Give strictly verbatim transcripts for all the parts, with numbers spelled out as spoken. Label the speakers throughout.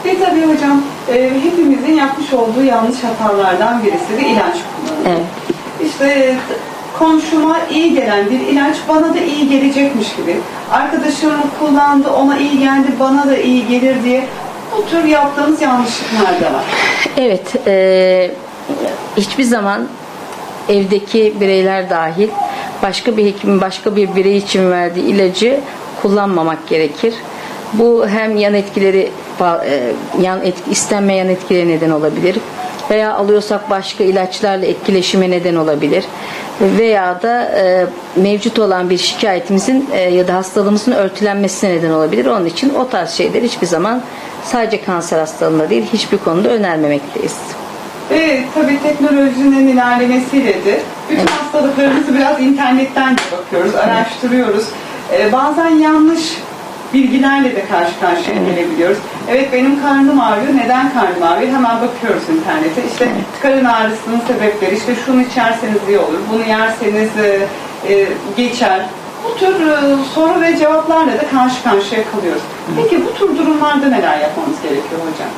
Speaker 1: Ve tabii hocam e, hepimizin yapmış olduğu yanlış hatalardan birisi de ilaç kullanımı.
Speaker 2: Evet.
Speaker 1: İşte komşuma iyi gelen bir ilaç bana da iyi gelecekmiş gibi. Arkadaşım kullandı, ona iyi geldi, bana da iyi gelir diye bu tür yaptığımız yanlışlıklar da var.
Speaker 2: Evet, e, hiçbir zaman evdeki bireyler dahil başka bir hekimin başka bir birey için verdiği ilacı kullanmamak gerekir. Bu hem yan etkileri, yan etki, istenmeyen etkileri neden olabilir veya alıyorsak başka ilaçlarla etkileşime neden olabilir veya da e, mevcut olan bir şikayetimizin e, ya da hastalığımızın örtülenmesine neden olabilir. Onun için o tarz şeyler hiçbir zaman sadece kanser hastalığında değil, hiçbir konuda önermemekteyiz.
Speaker 1: Ve tabii teknolojinin ilerlemesiyle de bütün evet. hastalıklarımızı biraz internetten de bakıyoruz, araştırıyoruz. Ee, bazen yanlış bilgilerle de karşı karşıya evet. gelebiliyoruz. Evet, benim karnım ağrıyor. Neden karnım ağrıyor? Hemen bakıyoruz internete. İşte evet. karın ağrısının sebepleri, işte şunu içerseniz iyi olur, bunu yerseniz e, e, geçer. Bu tür e, soru ve cevaplarla da karşı karşıya kalıyoruz. Peki bu tür durumlarda neler yapmamız gerekiyor hocam?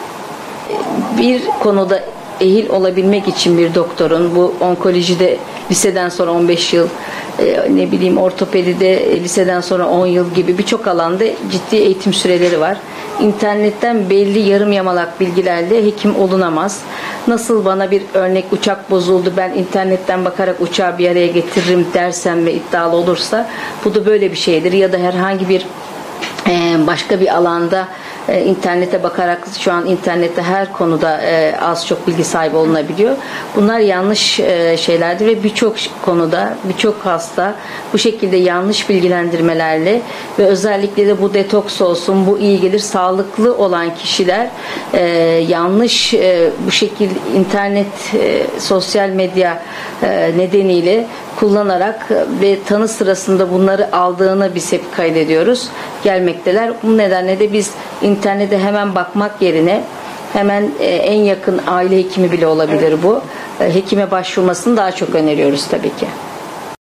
Speaker 2: Bir konuda ehil olabilmek için bir doktorun, bu onkolojide liseden sonra on beş yıl, ne bileyim ortopedide liseden sonra on yıl gibi birçok alanda ciddi eğitim süreleri var. İnternetten belli yarım yamalak bilgilerle hekim olunamaz. Nasıl bana bir örnek uçak bozuldu, ben internetten bakarak uçağı bir araya getiririm dersem ve iddialı olursa, bu da böyle bir şeydir. Ya da herhangi bir başka bir alanda internete bakarak, şu an internette her konuda az çok bilgi sahibi olunabiliyor. Bunlar yanlış şeylerdir ve birçok konuda birçok hasta bu şekilde yanlış bilgilendirmelerle ve özellikle de bu detoks olsun, bu iyi gelir, sağlıklı olan kişiler yanlış bu şekilde internet, sosyal medya nedeniyle kullanarak ve tanı sırasında bunları aldığını biz hep kaydediyoruz. Gelmekteler. Bu nedenle de biz internete hemen bakmak yerine hemen en yakın aile hekimi bile olabilir bu. Hekime başvurmasını daha çok öneriyoruz tabii ki.